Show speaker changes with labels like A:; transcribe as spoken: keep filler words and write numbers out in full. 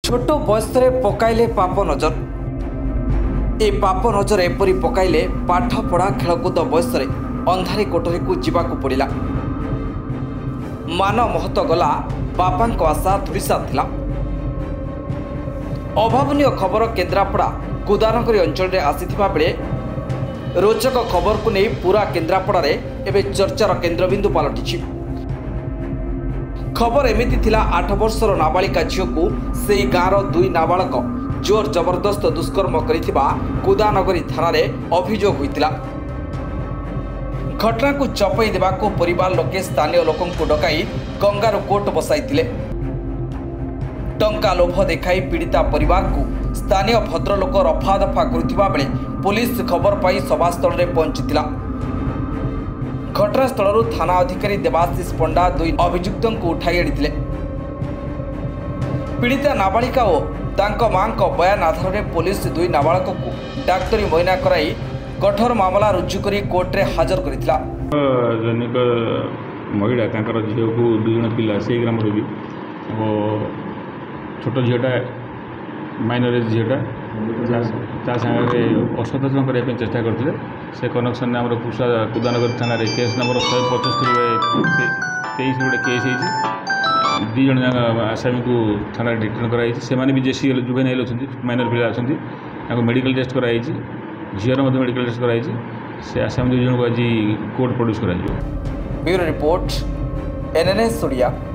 A: छोट बयस पकाइले पाप नजर। ए पाप नजर एपरी पकाइले पाठ पढ़ा खेलकूद बयस अंधारी कोठरी को जीवाकू पड़ा। मान महत गला बापा आशा धुरीसा थिला। अभावनीय खबर केन्द्रापड़ा कुदानगरी अंचल में आसीथिबा बेले रोचक खबर को नहीं पूरा केन्द्रापड़ा एवं चर्चार केन्द्रबिंदु पलटि। खबर एमिति थिला आठ वर्षर नाबालिका झील को से गाँवर दुई नाबालक जोर जबरदस्त दुष्कर्म करिथिबा कुदानगरी थाना रे अभियोग होइतिला। घटना को चपई देबाको परिवार लोके स्थानीय लोकं को डकाई कंगारू कोर्ट बसाइतिले। टंका लोभ देखाई पीड़िता परिवार को स्थानीय भद्रलोक रफा दफा करुथिबा बेले पुलिस खबर पाई सभास्थल रे पहुंचीतिला। घटनास्थल थाना अधिकारी देवाशीष पंडा दुई अभियुक्तों को उठाई आनिथिले। पीड़िता नाबालिका और तांको मां को बयान आधार में पुलिस दुई नाबालक को डाक्तरी मईना कराई कठोर मामला रुजु करी कोर्ट रे हाजर करिथिला।
B: जनिक महिला तांकर झील को दुई जन पिला से ग्राम रे भी छोट झीलटा माइनर एज झीलटा ता संगे असदाचरण करने चेष्टा करते से कनेक्शन आम पुषा कुदानगरी थाना केस नंबर शहे पचस्तरी तेईस गोटे केस हो दी जन आसामी को थाना डिटेन कराई से भी जेसी जुवेनाइल अच्छा माइनर पिला अच्छा मेडिकल टेस्ट कराई झीर मेडिकल टेस्ट कराई से आसामी दुई जन को आज कोर्ट प्रोड्यूस कर।
A: Bureau report N N S Odia.